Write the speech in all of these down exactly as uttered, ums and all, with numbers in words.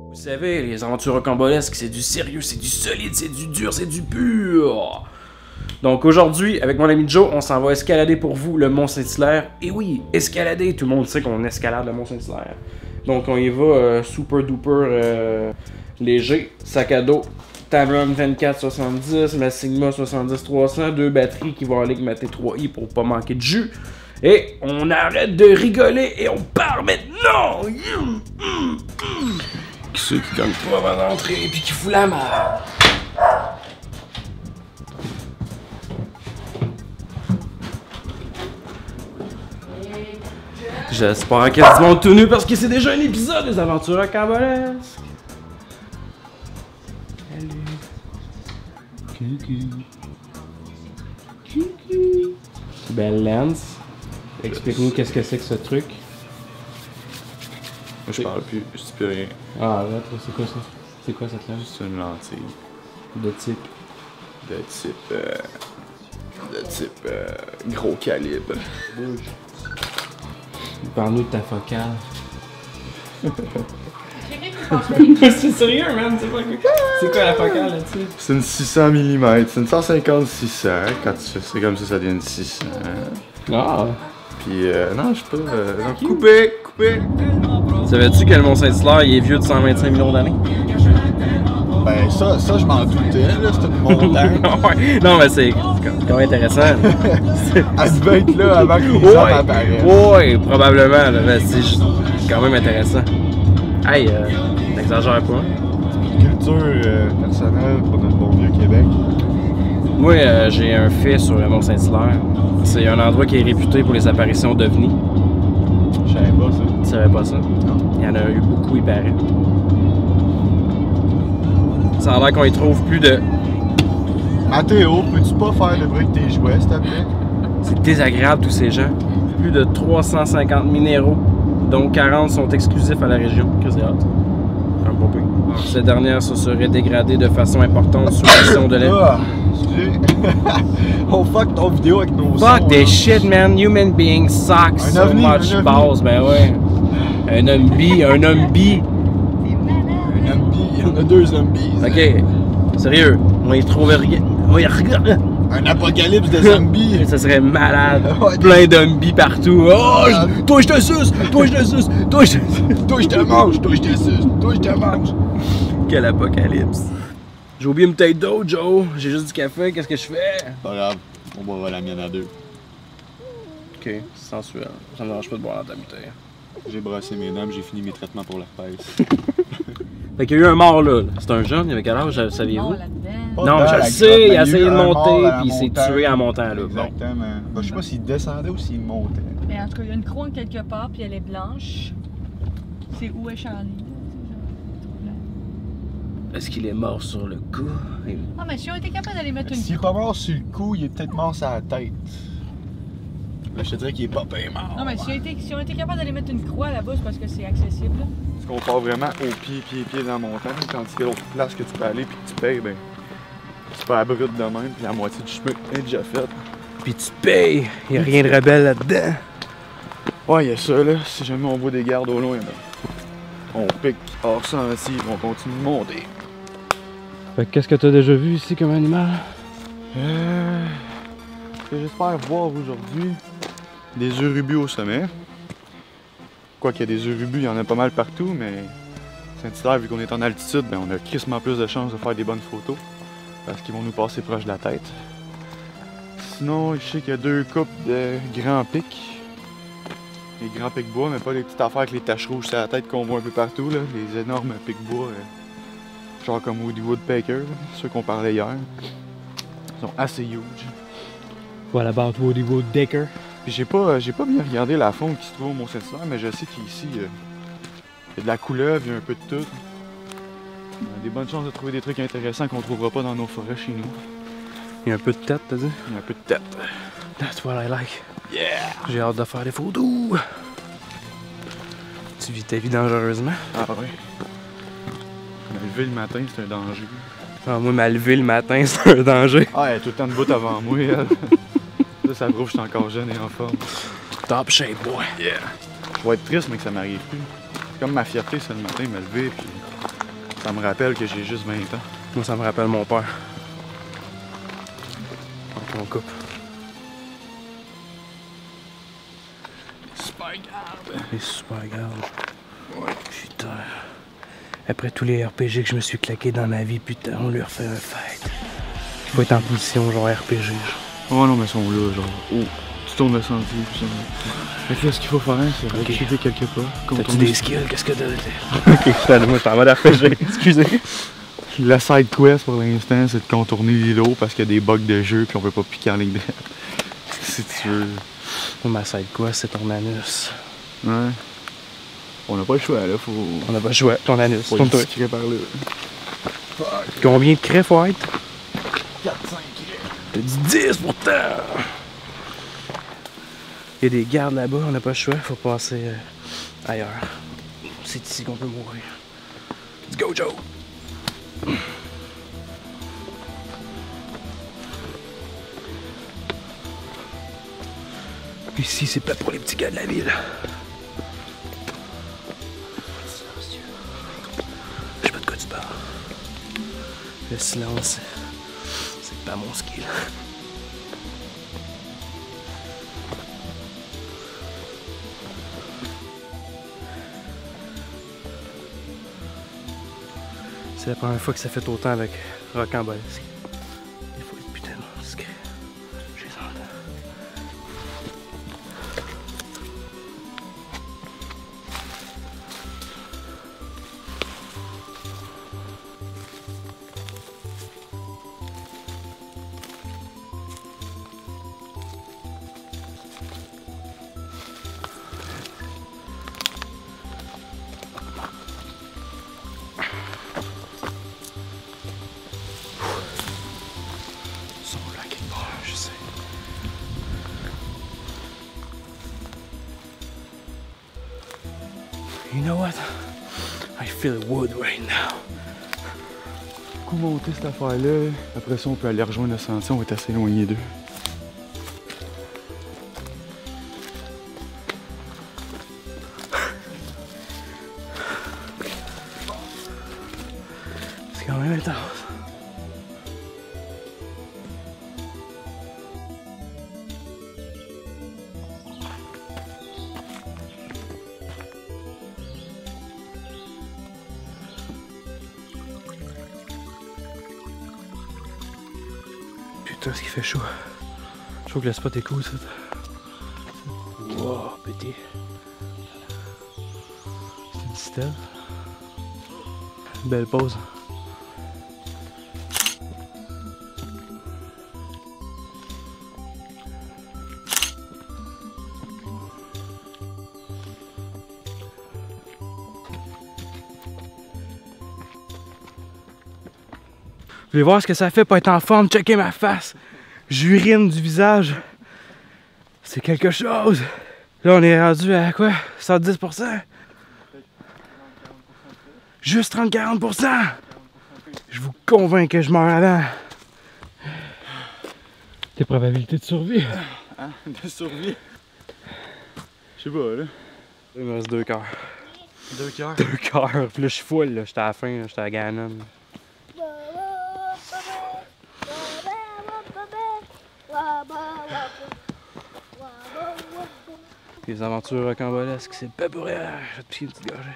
Vous savez, les aventures rocambolesques, c'est du sérieux, c'est du solide, c'est du dur, c'est du pur. Donc aujourd'hui, avec mon ami Joe, on s'en va escalader pour vous le Mont Saint-Hilaire. Et oui, escalader, tout le monde sait qu'on escalade le Mont Saint-Hilaire. Donc on y va euh, super duper euh, léger, sac à dos, Tamron vingt-quatre soixante-dix, ma Sigma soixante-dix trois cents, deux batteries qui vont aller avec ma T trois i pour pas manquer de jus. Et on arrête de rigoler et on part maintenant! Ceux qui cognent pas avant d'entrer et puis qui foutent la merde. J'espère qu'il y a du monde tout nu parce que c'est déjà un épisode des aventures rocambolesques. Salut. Coucou. Coucou. Belle lens. Explique-nous qu'est-ce que c'est que ce truc. Moi je parle plus, je dis plus rien. Ah arrête, c'est quoi ça? C'est quoi cette lens? C'est une lentille. De type? De type... Euh, de type... Euh, gros calibre. Parle-nous de ta focale. C'est sérieux, man? C'est quoi, c'est quoi la focale là-dessus? C'est une six cents millimètres, c'est une cent cinquante six cents. Quand tu fais ça comme ça, ça devient une six cents. Ah! Puis euh, non, je sais pas. Euh, non, coupé, coupé. Savais-tu que le Mont Saint-Hilaire il est vieux de cent vingt-cinq millions d'années? Ben ça, ça je m'en doutais, là, c'est une montagne. Ouais. Non, mais c'est quand même intéressant. Elle devait être là avant que les ouais. hommes apparaissent. Ouais, probablement, là, mais c'est quand même intéressant. Hey, euh, n'exagère pas. Culture euh, personnelle pour notre bon vieux Québec. Moi, euh, j'ai un fait sur le Mont Saint-Hilaire. C'est un endroit qui est réputé pour les apparitions d'ovnis. Je savais pas ça. Tu savais pas ça? Non. Il y en a eu beaucoup, il paraît. Ça a l'air qu'on y trouve plus de... Mathéo, peux-tu pas faire le bruit de tes jouets, s'il te plaît? C'est désagréable, tous ces gens. Plus de trois cent cinquante minéraux, dont quarante sont exclusifs à la région. Qu'est-ce que c'est hâte? Un bon peu. Ces dernières se seraient dégradées de façon importante sous l'action de l'air. Ah, excusez. On fuck ton vidéo avec nos sons. Fuck this hein. shit, man. Human beings suck so ovni, much un ovni. balls. Ben ouais. Un zombie, un zombie. Un zombie, il y en a deux zombies. Ok, sérieux, on y trouve rien. On y regarde. Un apocalypse de zombies. Ça serait malade. Ouais, Plein de zombies partout. Oh, je- toi je te suce, toi je te suce, toi je te suce. Toi je te mange, toi je te suce, toi je te mange. Quel apocalypse. J'ai oublié une bouteille d'eau, Joe. J'ai juste du café, qu'est-ce que je fais? Pas grave, on boira la mienne à deux. Ok, c'est sensuel. Ça me dérange pas de boire dans ta bouteille. J'ai brassé mes dents, j'ai fini mes traitements pour l'herpès. Fait qu'il y a eu un mort là. C'est un jeune, il avait quel âge, saviez-vous? là-dedans. Non, Dans je la le grotte, sais, il a mais essayé eu de un monter, mort à la puis il s'est montagne. tué en montant là. Bon. Exactement. Ben, je sais pas s'il descendait ou s'il montait. Mais en tout cas, il y a une couronne quelque part, puis elle est blanche. C'est où est Charlie? Est-ce qu'il est mort sur le coup? Ah, mais si on était capable d'aller mettre une S'il est pas mort sur le coup, il est peut-être mort sur la tête. Là, je te dirais qu'il est pas bien mort. Non, mais si on était, si on était capable d'aller mettre une croix là-bas, c'est parce que c'est accessible. Parce qu'on part vraiment au pied, pied, pied dans la montagne. Tandis que l'autre place que tu peux aller puis que tu payes, ben, tu peux à brut de même, puis la moitié du chemin est déjà faite. Puis tu payes, il a rien de rebelle là-dedans. Ouais, il y a ça, là. Si jamais on voit des gardes au loin, ben, on pique hors sentier, on continue de monter. Fait que qu'est-ce que t'as déjà vu ici comme animal? Euh, ce que j'espère voir aujourd'hui, des urubus au sommet. Quoi qu'il y a des urubus, il y en a pas mal partout, mais Saint-Hilaire, vu qu'on est en altitude, ben, on a crissement plus de chances de faire des bonnes photos parce qu'ils vont nous passer proche de la tête. Sinon, je sais qu'il y a deux coupes de grands pics. Les grands pics bois, mais pas les petites affaires avec les taches rouges sur la tête qu'on voit un peu partout, là. Les énormes pics bois, euh, genre comme Woody Woodpecker, là, ceux qu'on parlait hier. Ils sont assez huge. What about Woody Woodpecker? Puis j'ai pas, j'ai pas bien regardé la faune qui se trouve au Mont Saint-Hilaire, mais je sais qu'ici, euh, il y a de la couleuvre, il y a un peu de tout. On a des bonnes chances de trouver des trucs intéressants qu'on trouvera pas dans nos forêts chez nous. Il y a un peu de tête, t'as dit? Il y a un peu de tête. That's what I like. Yeah! J'ai hâte de faire des photos. Tu vis ta vie dangereusement? Ah ouais. Me lever le matin, c'est un danger. Ah, moi, m'a lever le matin, c'est un danger. Ah, elle est tout le temps debout avant moi, elle. Là, ça prouve que je suis encore jeune et en forme. Top shape, boy. Yeah! Je vais être triste, mais que ça m'arrive plus. C'est comme ma fierté, c'est le matin, me lever, puis Ça me rappelle que j'ai juste vingt ans. Moi, ça me rappelle mon père. Donc, on coupe. Super garde. Les super gardes. Ouais. Putain. Après tous les R P G que je me suis claqué dans ma vie, putain, on lui refait un fight. Faut être en position genre R P G. Oh non, mais ils sont là, genre. Oh, tu tournes le sentier, tout ça. Fait que là, ce qu'il faut faire, c'est reculer quelques pas. T'as-tu des skills? Qu'est-ce que t'as? Ok, putain, moi, je suis en mode R P G. Excusez. La side quest pour l'instant, c'est de contourner l'îlot parce qu'il y a des bugs de jeu puis on peut pas piquer en ligne droite. Si tu veux. Moi, ma side quest, c'est ton anus. Ouais. On n'a pas le choix, là. Faut. On n'a pas le choix. Ton anus. Faut Tourne-toi. tirer par là. Combien de craies faut être? quatre cinq. T'as dit dix pourtant! Il y a des gardes là-bas, on n'a pas le choix, faut passer euh, ailleurs. C'est ici qu'on peut mourir. Let's go, Joe! Ici, c'est pas pour les petits gars de la ville. Je sais pas de quoi tu parles. Le silence, c'est pas mon skill. C'est la première fois que ça fait autant avec Rocambolesque. Il faut être putain de muscle. Je les entends. Je sais. You know what? I feel wood right now. Du coup, monter cette affaire-là. Après ça, on peut aller rejoindre le sentier, on va être assez éloigné d'eux. C'est quand même intense. Putain, ce qui fait chaud. Je trouve que le spot est cool, ça. Wow, petit. C'est une stèle. Belle pause. Vous voulez voir ce que ça fait pas être en forme? Checker ma face. J'urine du visage. C'est quelque chose. Là, on est rendu à quoi? cent dix pour cent? Juste trente à quarante pour cent? Je vous convainc que je meurs avant. Tes probabilités de survie? Hein? De survie? Je sais pas, là. Il me reste deux cœurs. Deux cœurs? Deux cœurs. Puis là, je suis full, là. J'étais à la fin, j'étais à Ganon. Les aventures rocambolesques, c'est pas pour rien. Je vais te piquer une petite gorgée.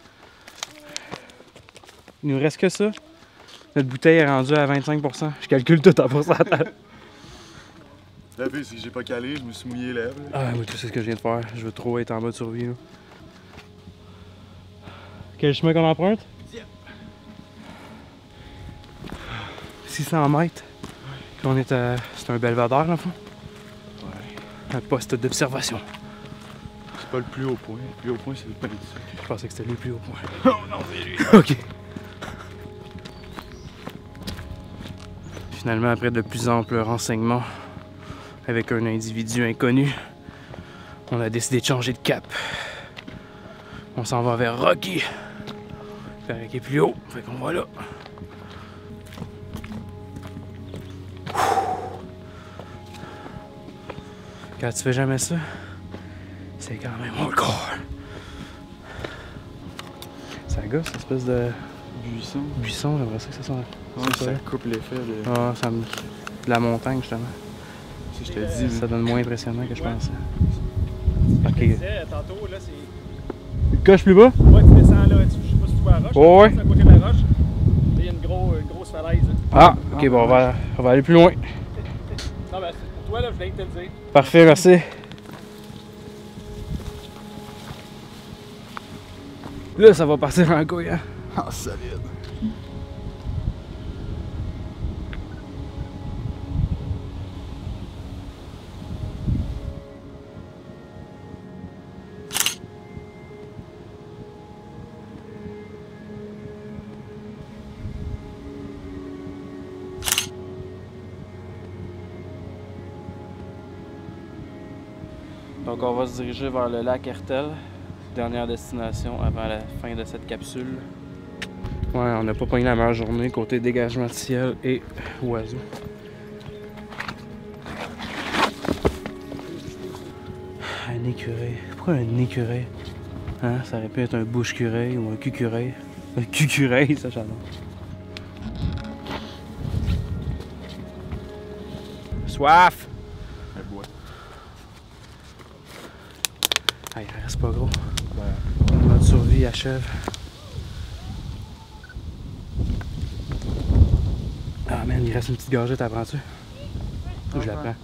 Il nous reste que ça. Notre bouteille est rendue à vingt-cinq pour cent. Je calcule tout en pourcentage. La pire, c'est que j'ai pas calé, je me suis mouillé les lèvres. Ah, moi, tu sais ce que je viens de faire. Je veux trop être en mode survie. Là. Quel chemin qu'on emprunte? Yep. six cents mètres. Puis on est à... C'est un belvédère, dans le fond? Ouais. Un poste d'observation. C'est pas le plus haut point. Le plus haut point, c'est le pain de sucre. Je pensais que c'était le plus haut point. Oh non, c'est lui. Ok. Finalement, après de plus amples renseignements avec un individu inconnu, on a décidé de changer de cap. On s'en va vers Rocky. Il paraît qu'il est plus haut, fait qu'on va là. Quand tu fais jamais ça, c'est quand même hardcore. Ça gosse, cette espèce de buisson. Buisson, j'aimerais ça que ça soit. Ouais, ça ça. coupe l'effet de... Ah, ça me. De la montagne, justement. Si je te dis, Ça donne moins impressionnant que je pensais. Ok. Je te disais, tantôt, là, c'est. Une coche plus bas? Ouais, tu descends là, tu, je sais pas si tu vois la roche. Oh, là, ouais. à côté de la roche. Là, il y a une, gros, une grosse falaise. Hein. Ah, ok, bon, on va, on va aller plus loin. Non, ben, c'est pour toi, là, je viens de te le dire. Parfait, merci. Là, ça va partir en couille, hein? Ah, solide. Donc on va se diriger vers le lac Hertel, dernière destination avant la fin de cette capsule. Ouais, on n'a pas pogné la meilleure journée côté dégagement de ciel et oiseaux. Un écureuil. Pourquoi un écureuil? Hein? Ça aurait pu être un bouche-cureuil ou un cucureuil. Un cucureuil, ça j'adore. Soif! Elle boit. Ah, il reste pas gros. Ouais. Notre survie achève. Ah man, il reste une petite gorgée, t'apprends-tu? Ou je la prends?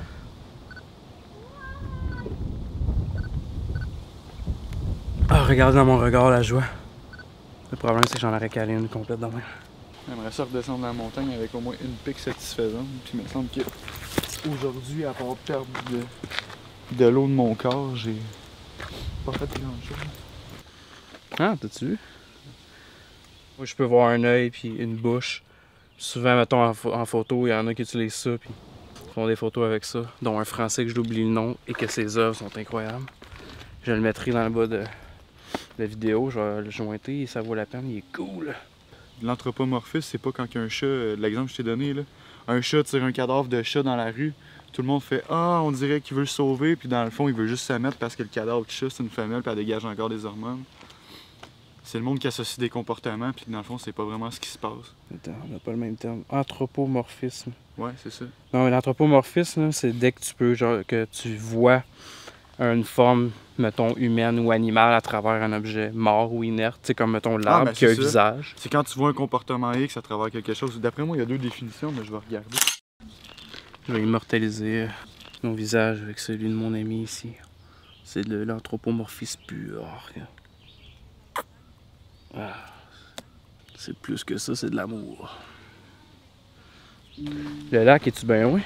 Ah, regarde dans mon regard la joie. Le problème, c'est que j'en aurais calé une complète demain. J'aimerais ça redescendre la montagne avec au moins une pique satisfaisante. Puis il me semble que aujourd'hui, à part perdre de, de l'eau de mon corps, j'ai pas fait grand chose. Ah, t'as-tu vu? Moi, je peux voir un œil puis une bouche. Souvent, mettons, en, pho- en photo, il y en a qui utilisent ça puis font des photos avec ça, dont un Français que j'oublie le nom et que ses œuvres sont incroyables. Je le mettrai dans le bas de la vidéo, je vais le jointer et ça vaut la peine, il est cool. L'anthropomorphisme, c'est pas quand il y a un chat, euh, l'exemple que je t'ai donné, là, un chat tire un cadavre de chat dans la rue, tout le monde fait « Ah, on dirait qu'il veut le sauver », puis dans le fond, il veut juste se mettre parce que le cadavre de chat, c'est une femelle, puis elle dégage encore des hormones. C'est le monde qui associe des comportements, puis dans le fond, c'est pas vraiment ce qui se passe. Attends, on n'a pas le même terme. Anthropomorphisme. Ouais, c'est ça. Non, mais l'anthropomorphisme, là, c'est dès que tu peux, genre, que tu vois une forme, mettons, humaine ou animale à travers un objet mort ou inerte, tu sais, comme, mettons, l'arbre ben, qui a un c'est ça. visage. C'est quand tu vois un comportement X à travers quelque chose. D'après moi, il y a deux définitions, mais je vais regarder. Je vais immortaliser mon visage avec celui de mon ami ici. C'est de l'anthropomorphisme pur. Ah, c'est plus que ça, c'est de l'amour. Le lac, es-tu bien loin?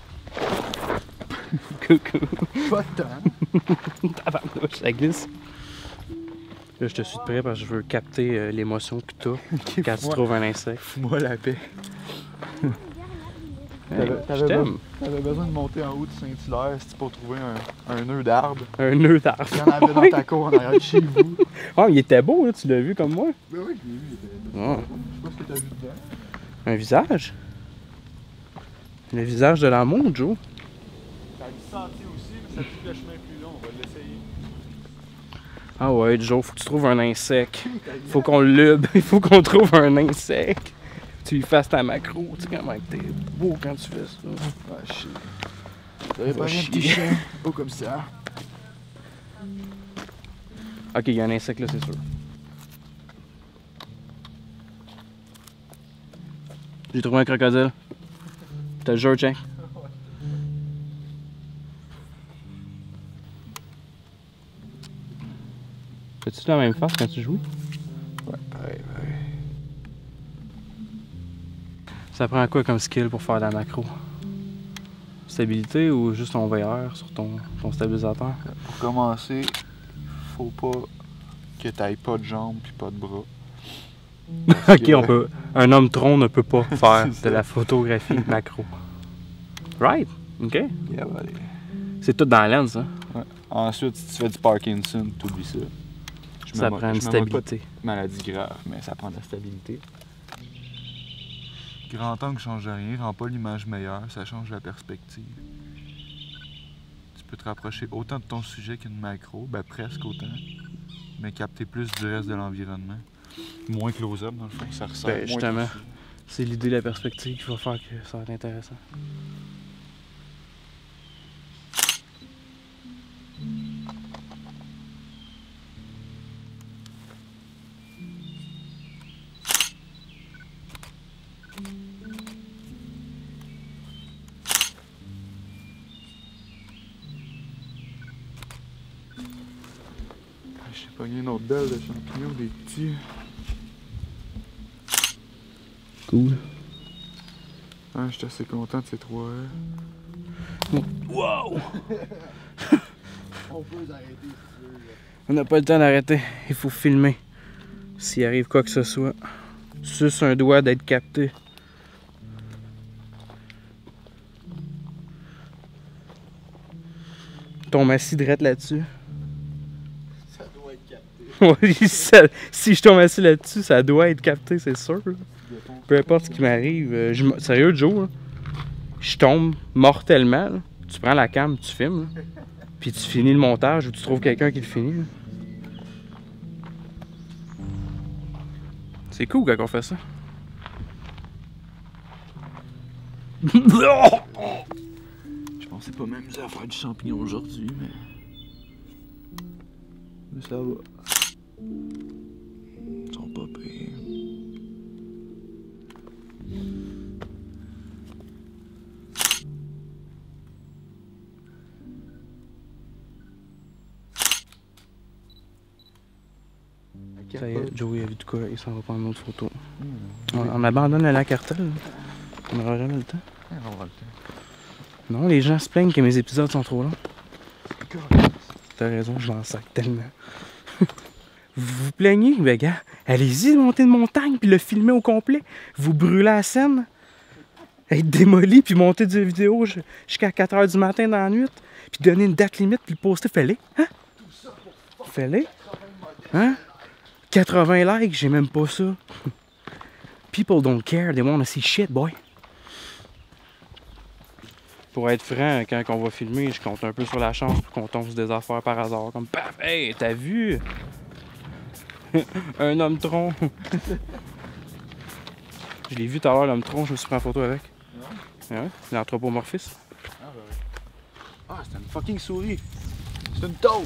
Coucou! Pas tant. Tabarnouche, ça glisse. Là, je te suis de près parce que je veux capter euh, l'émotion que t'as quand tu fous-moi. trouves un insecte. Fous-moi la paix. Hey, T'avais- je t'avais t'aime. T'avais besoin de monter en haut de Saint-Hilaire, c'était pour trouver un, un nœud d'arbre. Un nœud d'arbre. Il y en avait dans ta cour en arrière de chez vous. Ah, il était beau, là, tu l'as vu comme moi. Ben oui, je l'ai vu. il était- Ah. Je sais pas ce que t'as vu dedans. Un visage? Le visage de l'amour, Joe. Ça a du sentier aussi, mais ça dit le chemin plus long, on va l'essayer. Ah ouais, Joe, faut que tu trouves un insecte. Faut qu'on lube, il faut qu'on trouve un insecte. Tu lui fasses ta macro, tu sais comment t'es beau quand tu fais ça. Ah, shit. T'avais pas un chier. petit chien, beau comme ça. Ok, il y a un insecte là, c'est sûr. J'ai trouvé un crocodile. Je te le jure, tiens. Fais-tu la même face quand tu joues? Ouais, pareil, pareil. Ça prend quoi comme skill pour faire de la macro? Stabilité ou juste ton V R sur ton, ton stabilisateur? Pour commencer, faut pas que t'ailles pas de jambes puis pas de bras. Ok, on peut. Un homme tronc ne peut pas faire C'est de ça. la photographie macro. Right? Ok. Yeah, allez. C'est tout dans la lens, hein? Ouais. Ensuite, si tu fais du Parkinson, t'oublies ça. Je Ça me mo- prend une je me moque pas de stabilité. maladie grave, mais ça prend de la stabilité. Grand angle change rien, rend pas l'image meilleure, ça change la perspective. Tu peux te rapprocher autant de ton sujet qu'une macro, ben presque autant, mais capter plus du reste de l'environnement. moins close-up dans le fond, ça resserre Ben, moins justement. dessus. C'est l'idée de la perspective qui va faire que ça va être intéressant. J'ai pogné une autre belle de champignons, des petits. Cool. Ah, j'étais assez content de ces trois là. Wow! On peut les arrêter si tu veux. On n'a pas le temps d'arrêter. Il faut filmer. S'il arrive quoi que ce soit. Juste un doigt d'être capté. Tombe assis direct là-dessus. Ça doit être capté. Oui, ça- si je tombe assis là-dessus, ça doit être capté, c'est sûr. Là. Peu importe ce qui m'arrive. euh, je m- Sérieux, Joe, là, je tombe mortellement. Là. Tu prends la cam, tu filmes. Là, puis tu finis le montage ou tu trouves quelqu'un qui le finit. là. C'est cool quand on fait ça. Je pensais pas m'amuser à faire du champignon aujourd'hui, mais. Mais ça va. Ils sont pas pires. Ça y est, Joey a vu de quoi, il s'en va prendre une autre photo. On, on abandonne la cartelle. là. On n'aura jamais le temps. On va le faire. Non, les gens se plaignent que mes épisodes sont trop longs. T'as raison, je m'en sac tellement. Vous vous plaignez? Ben gars, allez-y, monter une montagne puis le filmer au complet. Vous brûlez la scène. Être démoli puis monter des vidéos ju- jusqu'à quatre heures du matin dans la nuit. Puis donner une date limite puis le poster. Fais-les. Hein? Fais-les. Hein? quatre-vingts likes, j'ai même pas ça. People don't care, they wanna see shit, boy. Pour être franc, quand on va filmer, je compte un peu sur la chance pour qu'on tombe sur des affaires par hasard. Comme paf, hey, t'as vu? Un homme tronc. Je l'ai vu tout à l'heure, l'homme tronc, je me suis pris en photo avec. Ouais. Ouais, l'anthropomorphisme. Ah, bah ouais. Ah, c'était une fucking souris. C'est une taupe.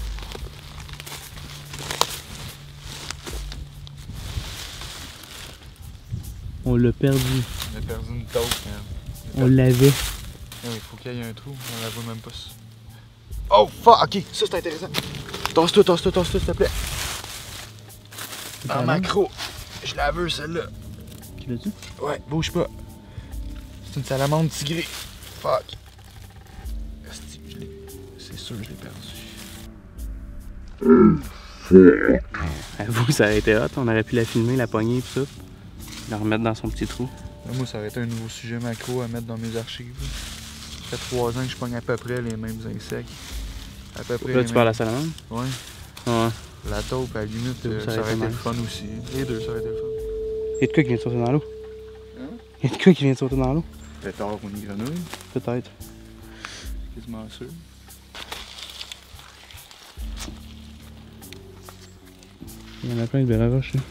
On l'a perdu. On a perdu une taupe, man. On l'avait. Ah, il faut qu'il y ait un trou, on la voit même pas. Oh fuck, ok, ça c'est intéressant. Tasse-toi, tasse-toi, tasse-toi, s'il te plaît. En macro. Je la veux celle-là. Tu l'as-tu? Ouais, bouge pas. C'est une salamandre tigrée. Fuck. Esti, je l'ai- C'est sûr que je l'ai perdu. Avoue, ça aurait été hot. On aurait pu la filmer, la pogner et tout ça. La remettre dans son petit trou. Là, moi, ça aurait été un nouveau sujet macro à mettre dans mes archives. Ça fait trois ans que je pogne à peu près les mêmes insectes. À peu près Là, les tu mêmes... parles à la salamandre? Ouais. Ouais. La taupe, à la limite, Ça euh, aurait ça aurait été été le nice. fun aussi. Les deux, ça aurait été le fun. Y'a de quoi qui vient de sauter dans l'eau? Hein? Y'a de quoi qui vient de sauter dans l'eau? Pétard ou une grenouille, Peut-être. quasiment sûr. Il y en a plein de belles roches. Là.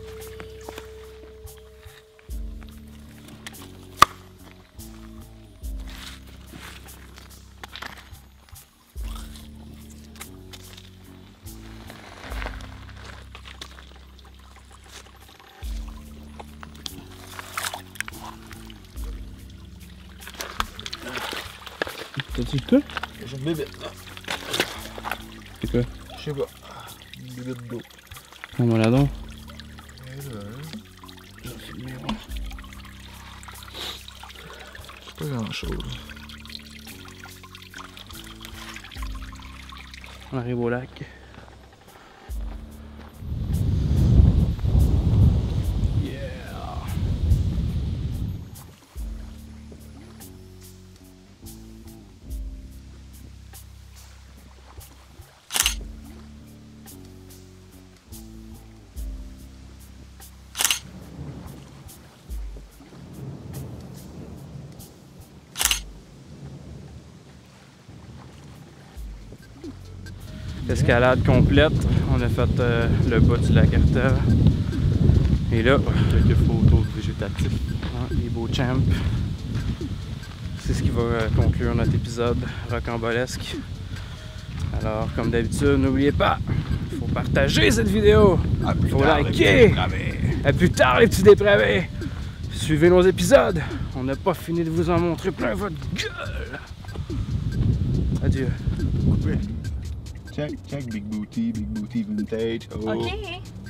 T'as-tu le cas? J'ai une bébête là. C'est quoi? Je sais pas. Une bébête d'eau. On va là donc. Et là, Je vais filmer, ouais. c'est pas grand chose. On arrive au lac. Yeah! Escalade complète. On a fait euh, le bas du lac Artère. Et là, Quelques photos de végétatifs. ouais, les beaux champs. C'est ce qui va euh, conclure notre épisode rocambolesque. Alors, comme d'habitude, n'oubliez pas, il faut partager cette vidéo. Il faut liker. À plus tard, les petits dépravés. Suivez nos épisodes. On n'a pas fini de vous en montrer plein votre gueule. Adieu. Check, check, big booty, big booty vintage. Oh. OK.